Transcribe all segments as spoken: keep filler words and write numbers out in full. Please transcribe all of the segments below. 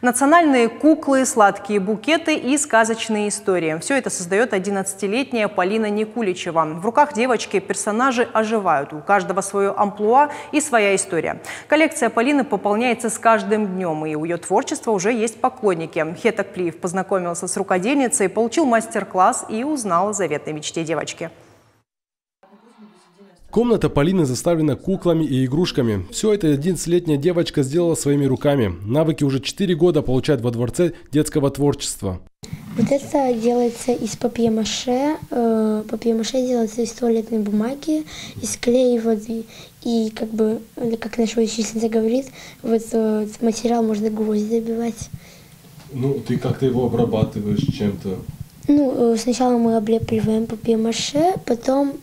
Национальные куклы, сладкие букеты и сказочные истории. Все это создает одиннадцатилетняя Полина Никуличева. В руках девочки персонажи оживают. У каждого свое амплуа и своя история. Коллекция Полины пополняется с каждым днем, и у ее творчества уже есть поклонники. Хетак Плиев познакомился с рукодельницей, получил мастер-класс и узнал о заветной мечте девочки. Комната Полины заставлена куклами и игрушками. Все это одиннадцатилетняя девочка сделала своими руками. Навыки уже четыре года получает во Дворце детского творчества. Вот это делается из папье-маше. Э, папье-маше делается из туалетной бумаги, из клея и воды. И как бы, как наша учительница говорит, вот э, этот материал можно гвозди забивать. Ну, ты как-то его обрабатываешь чем-то? Ну, э, сначала мы облепливаем папье-маше, потом...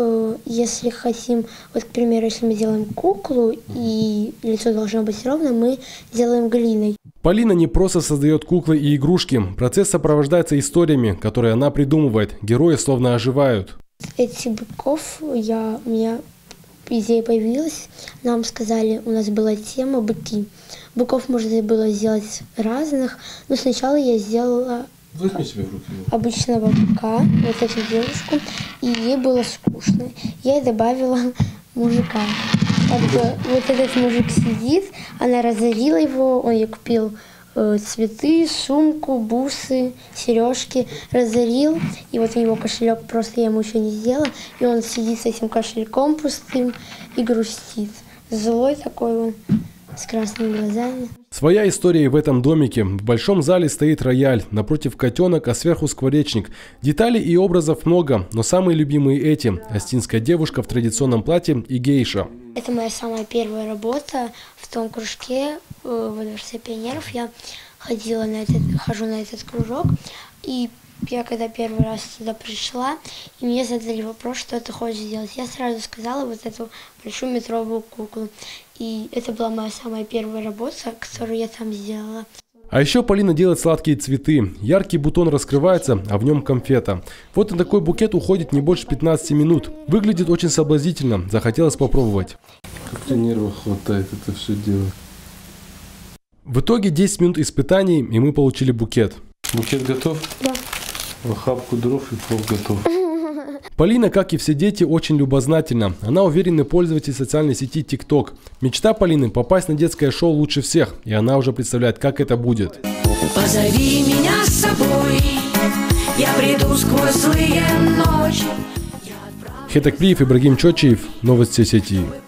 Если хотим, вот, к примеру, если мы делаем куклу и лицо должно быть ровно, мы делаем глиной. Полина не просто создает куклы и игрушки. Процесс сопровождается историями, которые она придумывает. Герои словно оживают. Эти быков, я, у меня идея появилась. Нам сказали, у нас была тема быки. Быков можно было сделать разных, но сначала я сделала... Возьми себе в руки. Обычного быка, вот эту девушку, и ей было скучно. Я ей добавила мужика. Как бы вот этот мужик сидит, она разорила его, он ей купил э, цветы, сумку, бусы, сережки, разорил, и вот у него кошелек, просто я ему еще не сделала, и он сидит с этим кошельком пустым и грустит. Злой такой он, с красными глазами. Своя история и в этом домике. В большом зале стоит рояль, напротив котенок, а сверху скворечник. Деталей и образов много, но самые любимые эти. Остинская девушка в традиционном платье и гейша. Это моя самая первая работа в том кружке э, во Дворце пионеров. Я ходила на этот, хожу на этот кружок, и я когда первый раз туда пришла, и мне задали вопрос, что ты хочешь сделать. Я сразу сказала вот эту большую метровую куклу. И это была моя самая первая работа, которую я там сделала. А еще Полина делает сладкие цветы. Яркий бутон раскрывается, а в нем конфета. Вот на такой букет уходит не больше пятнадцати минут. Выглядит очень соблазнительно. Захотелось попробовать. Как тебе нервов хватает это все делать? В итоге десять минут испытаний, и мы получили букет. Букет готов? Да. Охапку дров и плов готов. Полина, как и все дети, очень любознательна. Она уверенный пользователь социальной сети ТикТок. Мечта Полины – попасть на детское шоу лучше всех. И она уже представляет, как это будет. Позови меня с собой, я приду сквозь злые ночи. Хетак Плиев, Ибрагим Чочиев, новости сети.